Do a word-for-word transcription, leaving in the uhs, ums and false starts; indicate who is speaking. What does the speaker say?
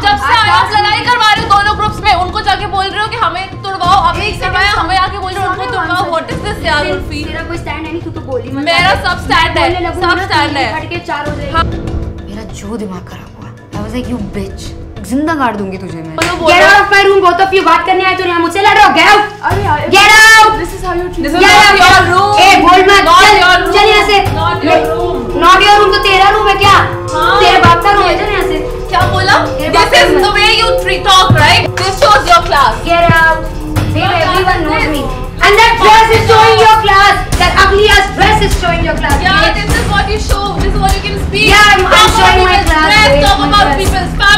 Speaker 1: जब से आए आप लड़ाई करवा रहे हो दोनों ग्रुप्स में, उनको जाके बोल रहे हो कि हमें तुड़वाओ, अब एक करवाया, हमें आके बोल रहे हो उनको तुड़वाओ। व्हाट इज दिस यार उर्फी?
Speaker 2: तेरा कोई स्टैंड है नहीं, तू तो बोली मत।
Speaker 1: मेरा सब स्टैंड है, सब स्टैंड है।
Speaker 2: फट के चार हो जाएगी। मेरा जो दिमाग खराब हुआ, I was like you bitch, जिंदा गाड़ दूंगी तुझे मैं। Get out of my room, both of you बात करने आए तो यहाँ मुझसे लड़ रहे हो। गेट आउट,
Speaker 1: अरे यार
Speaker 2: get out,
Speaker 1: this is how you treat,
Speaker 2: this is not your room. ए बोल मत, चल चल यहाँ से।
Speaker 1: Not your room,
Speaker 2: not your room तो तेरा रूम है क्या? तेरे बाप का रूम है, चल यहाँ से।
Speaker 1: क्या बोला? This is the way you treat talk, right? This shows your class.
Speaker 2: Get out, babe, everyone knows me. And that dress is showing your class. That ugly ass dress is showing your class.
Speaker 1: Yeah, this is what you show. This is what you can speak.
Speaker 2: Yeah, I'm, I'm showing my class.
Speaker 1: Talk about people's